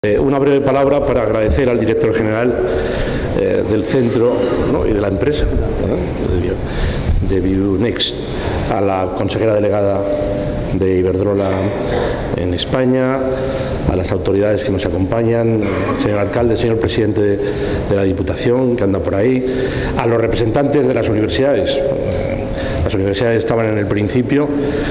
Una breve palabra para agradecer al director general del centro, ¿no?, y de la empresa, de Bionext, a la consejera delegada de Iberdrola en España, a las autoridades que nos acompañan, señor alcalde, señor presidente de la Diputación, que anda por ahí, a los representantes de las universidades. Las universidades estaban en el principio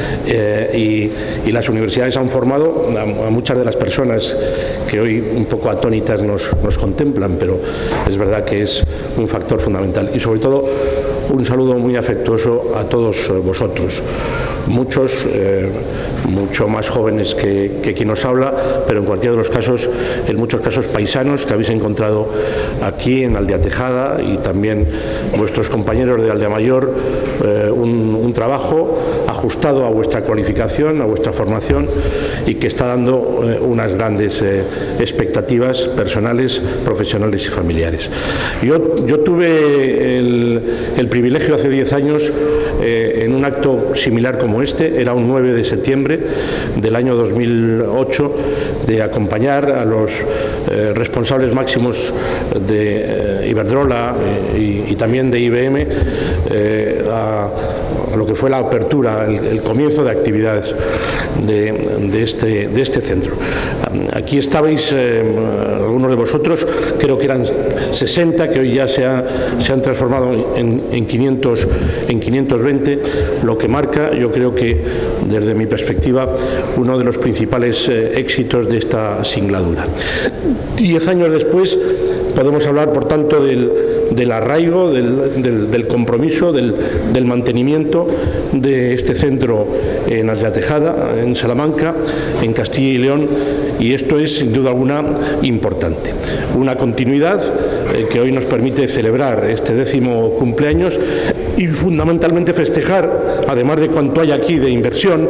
y las universidades han formado a muchas de las personas que hoy un poco atónitas nos contemplan, pero es verdad que es un factor fundamental. Y sobre todo un saludo muy afectuoso a todos vosotros, muchos mucho más jóvenes que quien nos habla, pero en cualquiera de los casos, en muchos casos paisanos que habéis encontrado aquí en Aldea Tejada, y también vuestros compañeros de Aldea Mayor, un trabajo ajustado a vuestra cualificación, a vuestra formación, y que está dando unas grandes expectativas personales, profesionales y familiares. Yo tuve el privilegio hace 10 años, en un acto similar como este, era un 9 de septiembre del año 2008, de acompañar a los responsables máximos de Iberdrola y también de IBM a lo que fue la apertura, el comienzo de actividades de este centro. Aquí estabais algunos de vosotros, creo que eran 60, que hoy ya se han transformado en 520, lo que marca, yo creo que desde mi perspectiva, uno de los principales éxitos de esta singladura. 10 años después podemos hablar, por tanto, del arraigo, del compromiso, del mantenimiento de este centro en Aldea Tejada, en Salamanca, en Castilla y León, y esto es sin duda alguna importante. Una continuidad que hoy nos permite celebrar este 10º cumpleaños y fundamentalmente festejar, además de cuanto hay aquí de inversión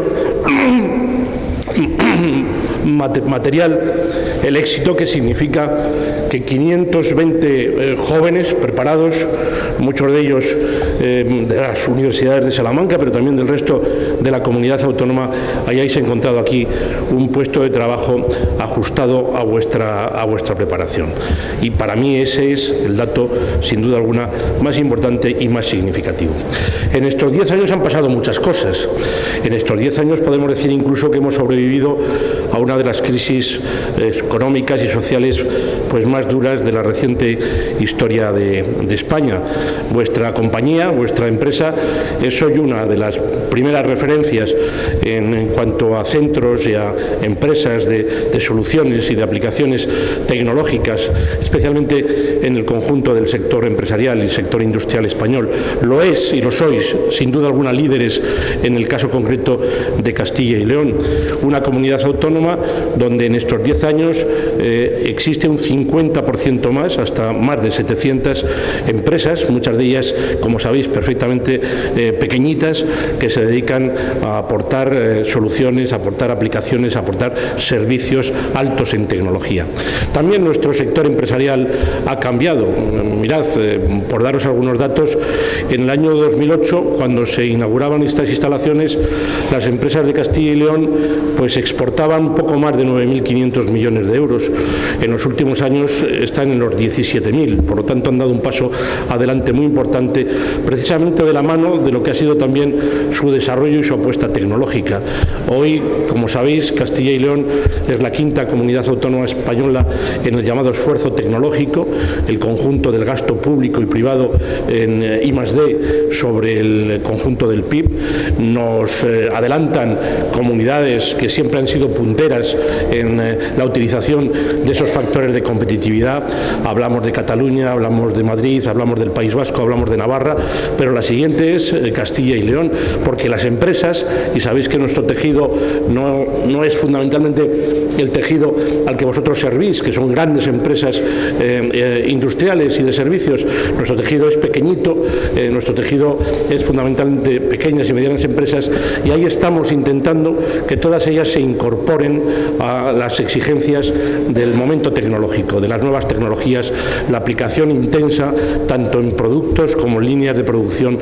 material, el éxito que significa que 520 jóvenes preparados, muchos de ellos de las universidades de Salamanca, pero también del resto de la comunidad autónoma, hayáis encontrado aquí un puesto de trabajo ajustado a vuestra preparación. Y para mí ese es el dato, sin duda alguna, más importante y más significativo. En estos 10 años han pasado muchas cosas. En estos 10 años podemos decir incluso que hemos sobrevivido a una de las crisis económicas y sociales pues más duras de la reciente historia de España. Vuestra compañía, vuestra empresa, es hoy una de las primeras referencias en cuanto a centros y a empresas de soluciones y de aplicaciones tecnológicas, especialmente en el conjunto del sector empresarial y sector industrial español. Lo es y lo sois, sin duda alguna, líderes en el caso concreto de Castilla y León, una comunidad autónoma donde en estos 10 años existe un 50% más, hasta más de 700 empresas, muchas de ellas, como sabéis perfectamente, pequeñitas, que se dedican a aportar soluciones, a aportar aplicaciones, a aportar servicios altos en tecnología. También nuestro sector empresarial ha cambiado. Mirad, por daros algunos datos, en el año 2008, cuando se inauguraban estas instalaciones, las empresas de Castilla y León pues exportaban poco más de 9.500 millones de euros. En los últimos años están en los 17.000, por lo tanto han dado un paso adelante muy importante, precisamente de la mano de lo que ha sido también su desarrollo y su apuesta tecnológica. Hoy, como sabéis, Castilla y León es la 5ª comunidad autónoma española en el llamado esfuerzo tecnológico. El conjunto del gasto público y privado en I+D sobre el conjunto del PIB. Nos adelantan comunidades que siempre han sido punteras en la utilización de esos factores de competitividad. Hablamos de Cataluña, hablamos de Madrid, hablamos del País Vasco, hablamos de Navarra, pero la siguiente es Castilla y León, porque las empresas, y sabéis que nuestro tejido no es fundamentalmente el tejido al que vosotros servís, que son grandes empresas industriales y de servicios. Nuestro tejido es pequeñito, nuestro tejido es fundamentalmente pequeñas y medianas empresas, y ahí estamos intentando que todas ellas se incorporen a las exigencias del momento tecnológico, de las nuevas tecnologías, la aplicación intensa tanto en productos como en líneas de producción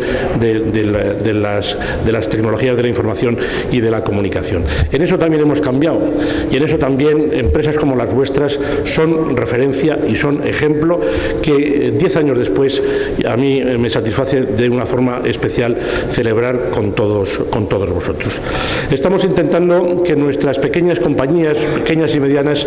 de las tecnologías de la información y de la comunicación. En eso también hemos cambiado, y en eso también empresas como las vuestras son referencia y son ejemplo que 10 años después a mí me satisface de una forma especial celebrar con todos vosotros. Estamos intentando que nuestras pequeñas compañías, pequeñas y medianas,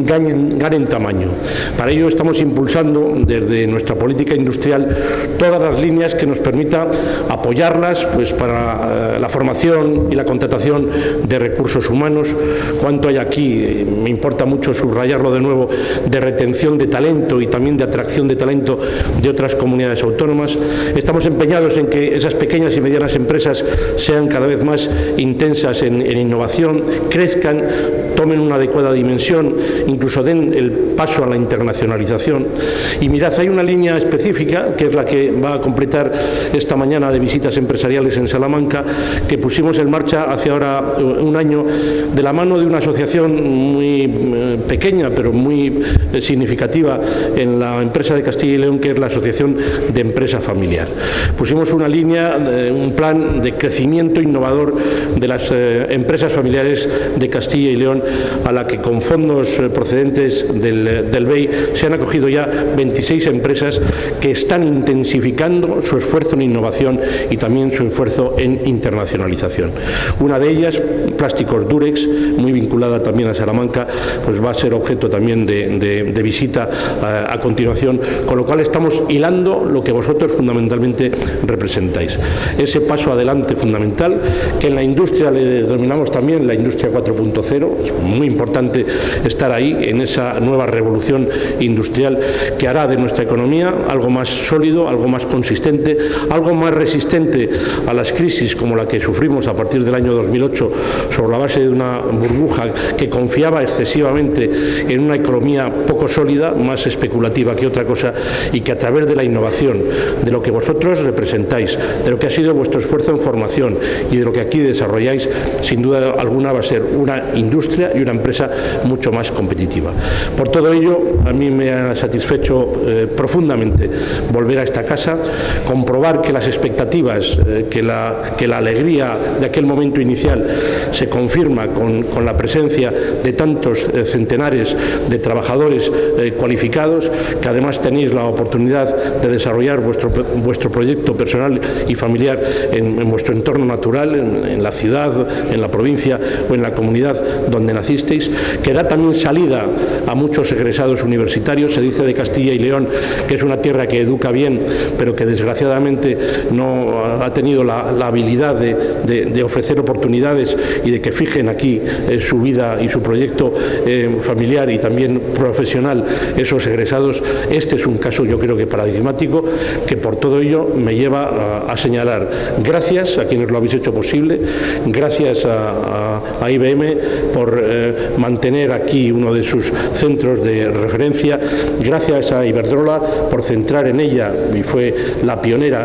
ganen tamaño. Para ello estamos impulsando desde nuestra política industrial todas las líneas que nos permita apoyarlas pues, para la formación y la contratación de recursos humanos. Cuánto hay aquí, me importa mucho subrayarlo de nuevo, de retención de talento y también de atracción de talento de otras comunidades autónomas. Estamos empeñados en que esas pequeñas y medianas empresas sean cada vez más intensas en innovación, crezcan, tomen una adecuada dimensión, incluso den el paso a la internacionalización. Y mirad, hay una línea específica que es la que va a completar esta mañana de visitas empresariales en Salamanca, que pusimos en marcha hace ahora un año de la mano de una asociación muy pequeña pero muy significativa en la empresa de Castilla y León, que es la Asociación de Empresa Familiar. Pusimos una línea, un plan de crecimiento innovador de las empresas familiares de Castilla y León, a la que con fondos procedentes del BEI se han acogido ya 26 empresas que están intensificando su esfuerzo en innovación y también su esfuerzo en internacionalización. Una de ellas, Plásticos Durex, muy vinculada también a Salamanca, pues va a ser objeto también de visita a continuación, con lo cual estamos hilando lo que vosotros fundamentalmente representáis. Ese paso adelante fundamental, que en la industria le denominamos también la industria 4.0, es muy importante estar ahí en esa nueva revolución industrial que hará de nuestra economía algo más sólido, algo más consistente, algo más resistente a las crisis como la que sufrimos a partir del año 2008 sobre la base de una burbuja que confiaba excesivamente en una economía poco sólida, más especulativa que otra cosa, y que a través de la innovación, de lo que vosotros representáis, de lo que ha sido vuestro esfuerzo en formación y de lo que aquí desarrolláis, sin duda alguna va a ser una industria y una empresa mucho más competitiva. Por todo ello, a mí me ha satisfecho profundamente volver a esta casa, comprobar que las expectativas, que la alegría de aquel momento inicial se confirma con la presencia de tantos centenares de trabajadores cualificados, que además tenéis la oportunidad de desarrollar vuestro proyecto personal y familiar en vuestro entorno natural, en la ciudad, en la provincia o en la comunidad donde nacisteis, que da también salida a muchos egresados universitarios. Se dice de Castilla y León que es una tierra que educa bien, pero que desgraciadamente no ha tenido la habilidad de ofrecer oportunidades y de que fijen aquí su vida y su proyecto familiar y también profesional esos egresados. Este es un caso, yo creo que paradigmático, que por todo ello me lleva a señalar gracias a quienes lo habéis hecho posible, gracias a IBM por mantener aquí uno de sus centros de referencia, gracias a Iberdrola por centrar en ella, y fue la pionera,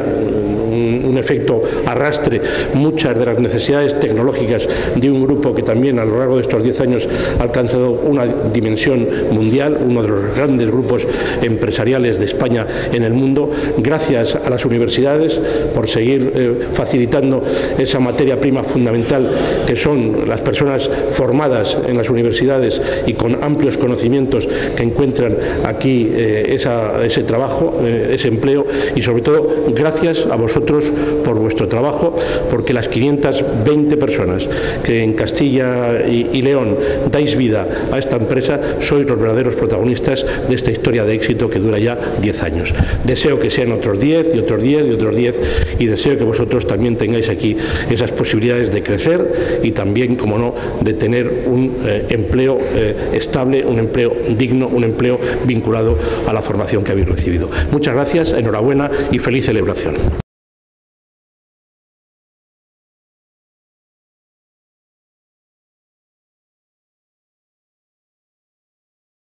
un efecto arrastre, muchas de las necesidades tecnológicas de un grupo que también a lo largo de estos 10 años ha alcanzado una dimensión mundial, uno de los grandes grupos empresariales de España en el mundo. Gracias a las universidades por seguir facilitando esa materia prima fundamental que son las personas formadas en las universidades y con amplios conocimientos que encuentran aquí ese trabajo, ese empleo, y sobre todo gracias a vosotros por vuestro trabajo, porque las 520 personas que en Castilla y León dais vida a esta empresa sois los verdaderos protagonistas de esta historia de éxito que dura ya 10 años. Deseo que sean otros 10 y otros 10 y otros 10, y deseo que vosotros también tengáis aquí esas posibilidades de crecer y también, como no, de tener un empleo estable, un empleo digno, un empleo vinculado a la formación que habéis recibido. Muchas gracias, enhorabuena y feliz celebración.